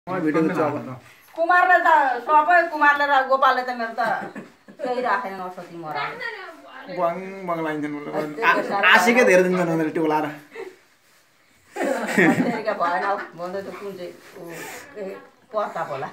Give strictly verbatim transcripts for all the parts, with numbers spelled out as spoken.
video खिच्छु अब कुमारले त सबै कुमारले र गोपालले त मेरो त केही राखेन नसोची मरा बङ बङ लाइन्छन् आशिकै धेरै दिन जानु त्यो लाएर अमेरिका भएन भन्दै त कुन चाहिँ प्रताप होला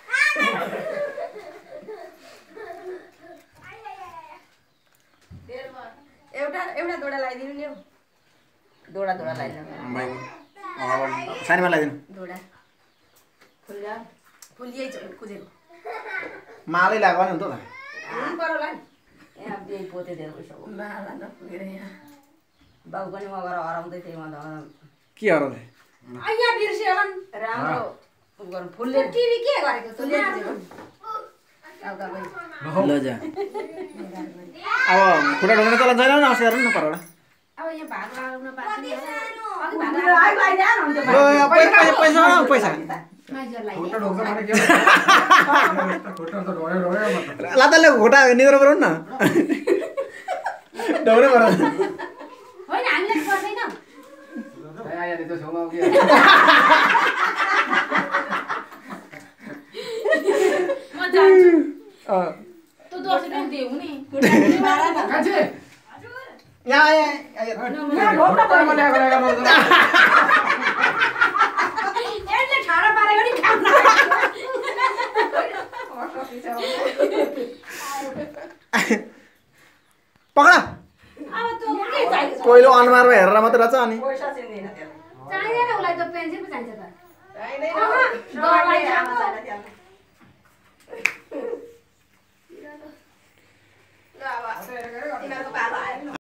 एउटा एउटा दोडा लगाइदिनु नि दोडा दोडा लगाइदिनु सानीमा लगाइदिनु दोडा फुलिया फुलियै कुदेको मालै लाग्यो नि त परला यहाँ बिहे पोते दिएर पैसा माला नपुगेर यहाँ बाउ पनि म गएर हराउँदै थिएँ म त के हराउँदै यहाँ बिर्स्यो होला राम्रो गर्नु फुलले टिभी के गरेको फुलले ल जा अब खुट्टा ढोक्ने चलन छैन न अस्ति न परला अब यहाँ भाग लगाउन पार्छ पैसा पैसा लाताले घोटा निद्रा गरौँ न ढोक्ने गर होइन हामीले पर्दैन म जान्छु तँ दस रुपियाँ देऊ नि यहाँ यसले ठाडो पारेको नि काम पक्रा अब तँ के चाहिन्छ पहिलो अनुहारमा हेरेर मात्रै रहेछ अनि पैसा चाहिँदैन त्यसलाई चाहिँदैन उसलाई त पेन्सन पो चाहिन्छ त ल अब